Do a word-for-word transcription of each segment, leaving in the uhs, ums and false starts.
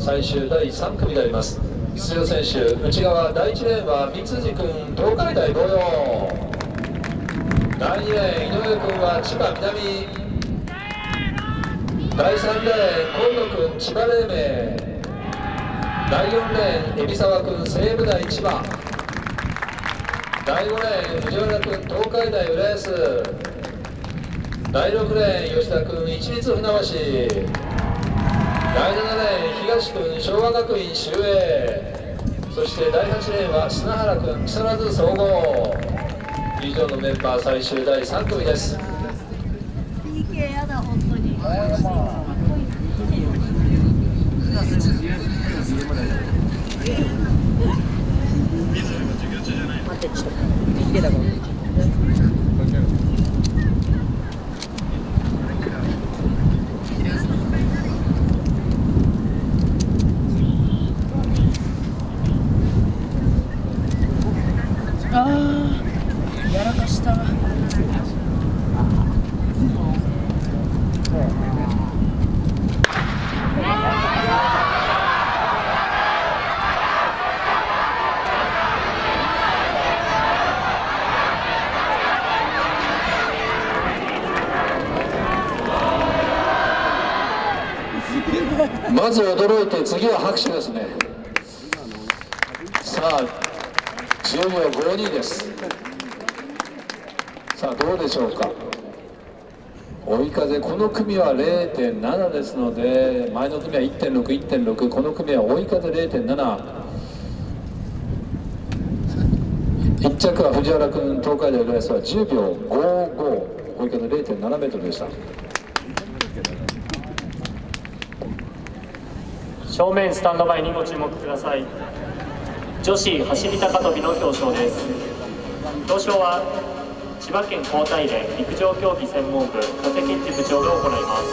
最終だいさん組であります。出場選手、内側だいいちレーンは三辻君、東海大東洋。だいにレーン、井上君は千葉南。だいさんレーン、今野君、千葉黎明。だいよんレーン、海老沢君、西武大千葉。だいごレーン、藤原君、東海大浦安。だいろくレーン、吉田君、市立船橋。だいななレーン、東君、昭和学院秀英。そしてだいはちレーンは砂原君、木更津総合。以上のメンバー最終だいさん組です。 ピーケー やだ本当に。待ってちょっと ピーケー だから。ああ、やらかした。 まず驚いて次は拍手ですね。さあじゅうびょうごにです。さあどうでしょうか。追い風、この組は れいてんなな ですので、前の組は いってんろく、いってんろく、この組は追い風 れいてんなな。いっ着は藤原君、東海大浦安はじゅうびょうごご、追い風 れいてんななメートルでした。 正面スタンドバイにご注目ください。女子走り高跳びの表彰です。表彰は千葉県高体連陸上競技専門部加瀬健二部長が行います。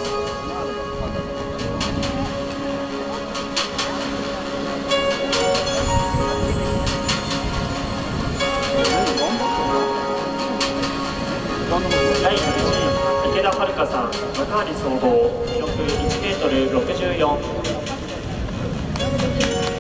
だいいちい池田遥さん、幕張総合記録いちメートルろくじゅうよん。